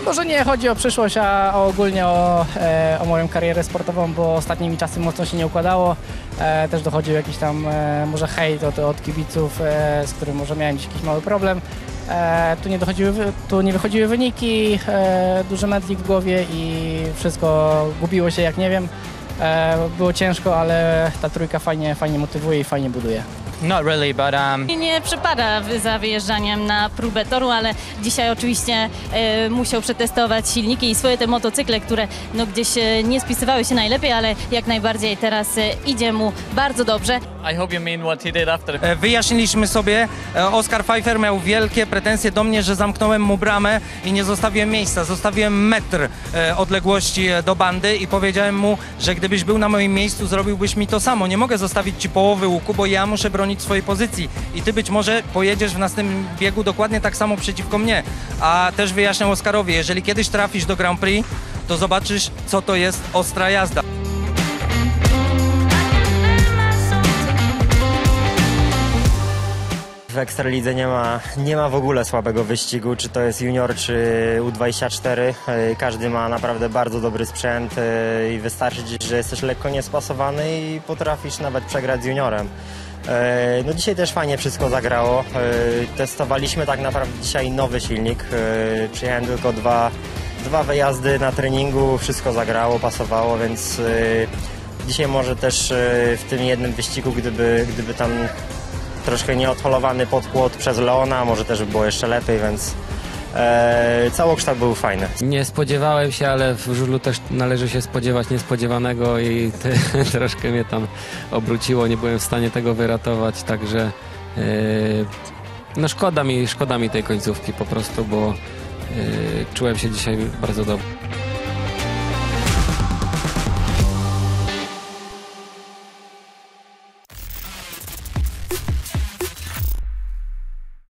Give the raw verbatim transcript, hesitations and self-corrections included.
Może nie chodzi o przyszłość, a ogólnie o, e, o moją karierę sportową, bo ostatnimi czasy mocno się nie układało. E, też dochodził jakiś tam e, może hejt od, od kibiców, e, z którym może miałem jakiś mały problem. E, tu, nie dochodziły, tu nie wychodziły wyniki, e, duży mętlik w głowie i wszystko gubiło się jak nie wiem. E, było ciężko, ale ta trójka fajnie, fajnie motywuje i fajnie buduje. Not really, but um... Nie przepada za wyjeżdżaniem na próbę toru, ale dzisiaj oczywiście e, musiał przetestować silniki i swoje te motocykle, które no, gdzieś e, nie spisywały się najlepiej, ale jak najbardziej teraz e, idzie mu bardzo dobrze. I hope you mean what he did after. Wyjaśniliśmy sobie, Oskar Pfeiffer miał wielkie pretensje do mnie, że zamknąłem mu bramę i nie zostawiłem miejsca. Zostawiłem metr odległości do bandy i powiedziałem mu, że gdybyś był na moim miejscu, zrobiłbyś mi to samo. Nie mogę zostawić ci połowy łuku, bo ja muszę bronić swojej pozycji i ty być może pojedziesz w następnym biegu dokładnie tak samo przeciwko mnie. A też wyjaśniam Oskarowi, jeżeli kiedyś trafisz do Grand Prix, to zobaczysz, co to jest ostra jazda. W Ekstralidze nie ma, nie ma w ogóle słabego wyścigu, czy to jest junior, czy U dwadzieścia cztery. Każdy ma naprawdę bardzo dobry sprzęt i wystarczy, że jesteś lekko niespasowany i potrafisz nawet przegrać z juniorem. No dzisiaj też fajnie wszystko zagrało. Testowaliśmy tak naprawdę dzisiaj nowy silnik. Przyjechałem tylko dwa, dwa wyjazdy na treningu, wszystko zagrało, pasowało, więc dzisiaj może też w tym jednym wyścigu, gdyby, gdyby tam troszkę nieodholowany podpłot przez Leona, może też by było jeszcze lepiej, więc e, całokształt był fajny. Nie spodziewałem się, ale w żużlu też należy się spodziewać niespodziewanego i te, troszkę mnie tam obróciło, nie byłem w stanie tego wyratować, także e, no szkoda mi, szkoda mi tej końcówki po prostu, bo e, czułem się dzisiaj bardzo dobrze.